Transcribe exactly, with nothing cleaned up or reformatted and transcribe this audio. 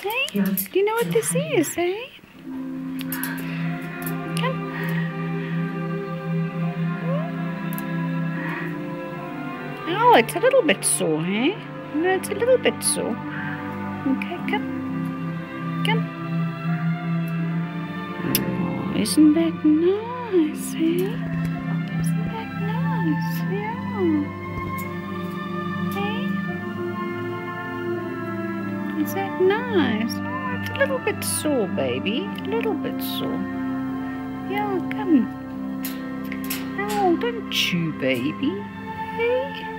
Hey? Do you know what this is, eh? Come. Oh, it's a little bit sore, eh? No, it's a little bit sore. Okay, come. Come. Oh, isn't that nice, eh? Isn't that nice? Yeah. Hey? Is that nice? Oh, it's a little bit sore, baby. A little bit sore. Yeah, come. Oh, don't chew, baby. Hey?